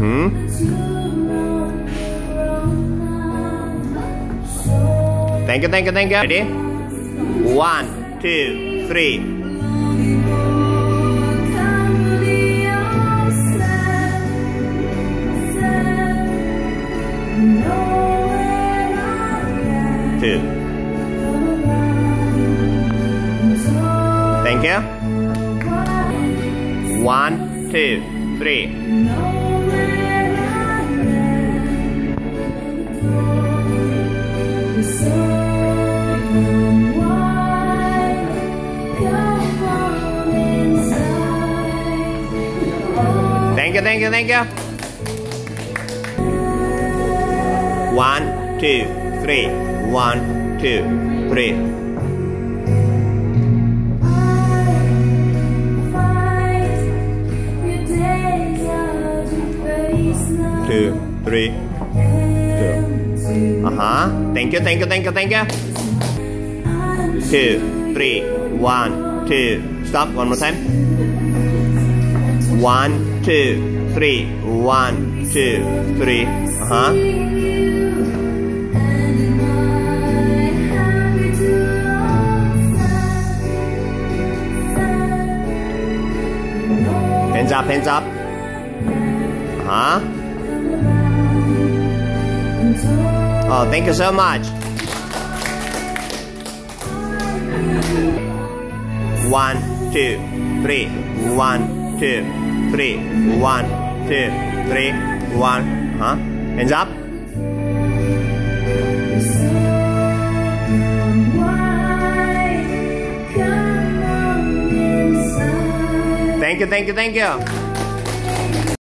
Thank you, thank you, thank you. Ready? 1, 2, 3. Two. Thank you. 1, 2, 3. Thank you, thank you, thank you. 1, 2, 3. 1, 2, 3. 2, 3. 2. Thank you, thank you, thank you, thank you. 2, 3. 1, 2. Stop. One more time. 1, 2, 3. 1, 2, 3. Hands up, hands up. Oh, thank you so much. 1, 2, 3. 1, 2, 3. 1, 2, 3. 1. Hands up. Thank you, thank you, thank you.